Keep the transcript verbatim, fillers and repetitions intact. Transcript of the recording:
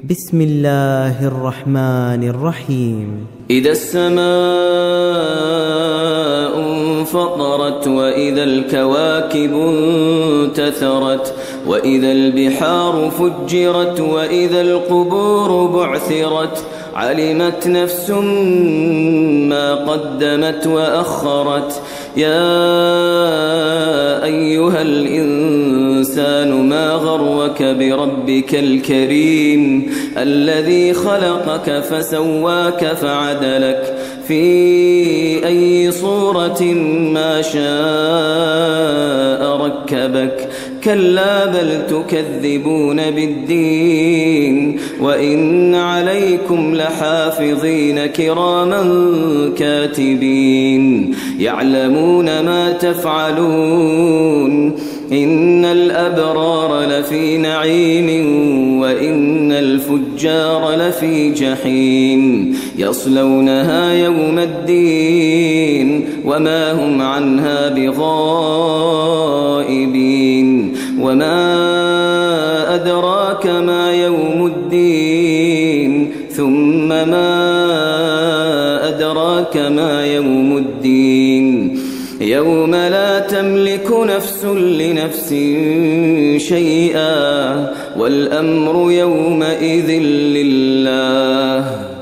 بسم الله الرحمن الرحيم. إذا السماء انفطرت وإذا الكواكب انتثرت وإذا البحار فجرت وإذا القبور بعثرت علمت نفس ما قدمت وأخرت. يا أيها الإنسان ما غرك بربك الكريم الذي خلقك فسواك فعدلك في أي صورة ما شاء ركبك. كلا بل تكذبون بالدين وإن عليكم لحافظين كراما كاتبين يعلمون ما تفعلون. إن الأبرار لفي نعيم وإن الفجار لفي جحيم يصلونها يوم الدين وما هم عنها بغائبين. وما أدراك ما يوم الدين ثم ما أدراك ما يوم الدين يوم لا تملك نفس لنفس شيئا والأمر يومئذ لله.